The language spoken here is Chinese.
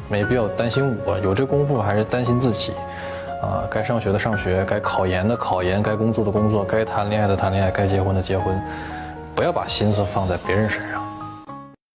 没必要担心我，有这功夫还是担心自己。啊，该上学的上学，该考研的考研，该工作的工作，该谈恋爱的谈恋爱，该结婚的结婚，不要把心思放在别人身上。